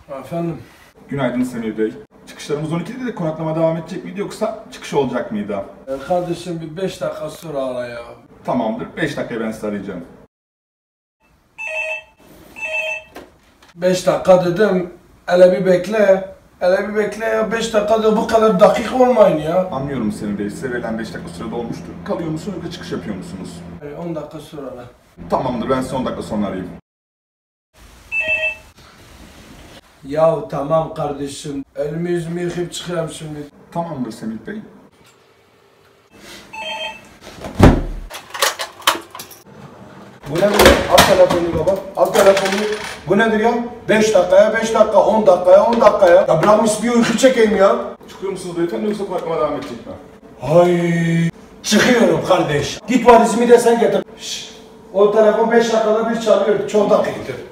Efendim? Günaydın Semih Bey. Çıkışlarımız 12'de de konaklama devam edecek miydi yoksa çıkış olacak mıydı? Kardeşim bir 5 dakika sonra ara ya. Tamamdır. 5 dakikaya ben sizi arayacağım. 5 dakika dedim. Hele bir bekle. Hele bir bekle ya. 5 dakikada bu kadar dakika olmayın ya. Anlıyorum Semih Bey. Size verilen 5 dakika sürede olmuştur. Kalıyor musunuz yoksa çıkış yapıyor musunuz? 10 dakika sonra ara. Tamamdır. Ben sizi 10 dakika sonra arayayım. Ya tamam kardeşim. Elimi yüzümü yıkayıp çıkıyorum şimdi. Tamamdır Semih Bey. Bu nedir ya? Al telefonu baba. Al telefonu. Bu nedir ya? 5 dakikaya 5 dakika, 10 dakikaya 10 dakikaya. Ya bırakmış bir uyku çekeyim ya. Çıkıyor musunuz beyefendi yoksa konaklama devam edecek mi? Hay. Çıkıyorum kardeş. Git valizimi de sen getir. Şşş. O telefon 5 dakikada bir çalıyor. Çok dakikadır.